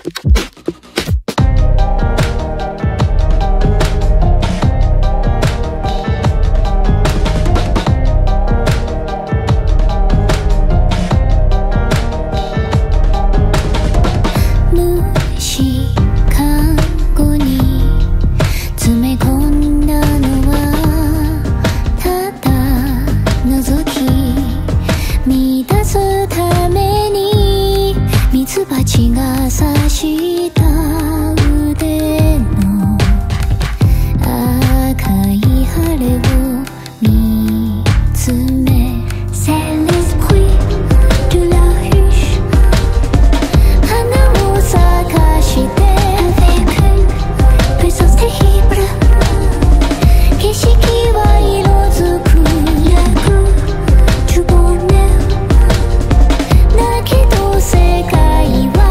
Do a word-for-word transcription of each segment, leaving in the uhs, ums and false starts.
蜂が刺した腕の赤い羽を見つめ C'est l'esprit de la ruche 花を咲かして Avec une puissance terrible 景色は色づく Le goût du bonheur だけど世界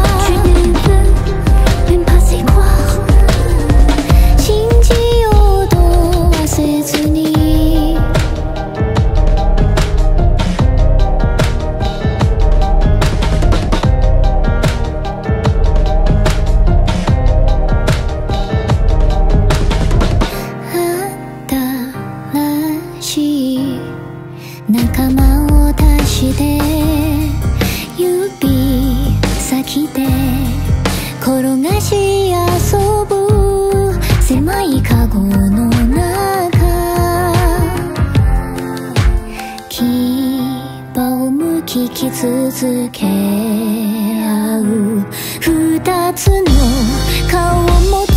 仲間を足して指先で転がし遊ぶ狭いカゴの中牙をむきき続け合う二つの顔を持つ